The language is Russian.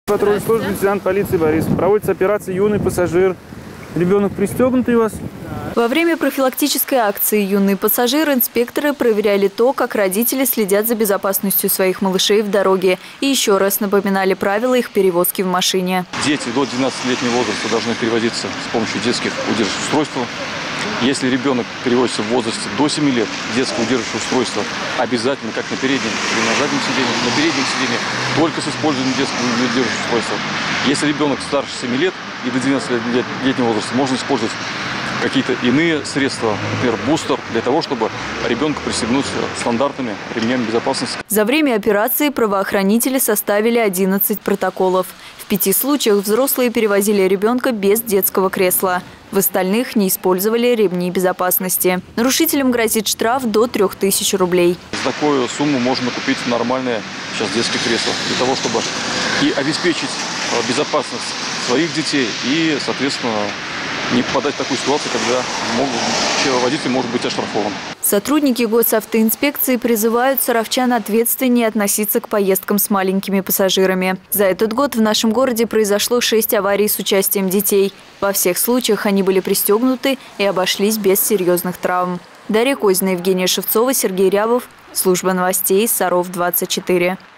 Патрульной службы, лейтенант полиции Борис. Проводится операция «Юный пассажир». Ребенок пристегнутый у вас? Во время профилактической акции «Юный пассажир» инспекторы проверяли то, как родители следят за безопасностью своих малышей в дороге. И еще раз напоминали правила их перевозки в машине. Дети до 12-летнего возраста должны перевозиться с помощью детских удерживающих устройств. Если ребенок перевозится в возрасте до 7 лет, детское удерживающее устройство обязательно как на переднем, или на заднем сиденье, на переднем сиденье, только с использованием детского удерживающего устройства. Если ребенок старше 7 лет и до 12-летнего возраста, можно использовать какие-то иные средства, например, бустер, для того, чтобы ребенка пристегнуть стандартными ремнями безопасности. За время операции правоохранители составили 11 протоколов. В 5 случаях взрослые перевозили ребенка без детского кресла. В остальных не использовали ремни безопасности. Нарушителям грозит штраф до 3000 рублей. За такую сумму можно купить нормальное сейчас детское кресло, для того, чтобы и обеспечить безопасность своих детей и, соответственно, не попадать в такую ситуацию, когда водитель может быть оштрафован. Сотрудники госавтоинспекции призывают саровчан ответственнее относиться к поездкам с маленькими пассажирами. За этот год в нашем городе произошло 6 аварий с участием детей. Во всех случаях они были пристегнуты и обошлись без серьезных травм. Дарья Козина, Евгения Шевцова, Сергей Рябов. Служба новостей Саров 24.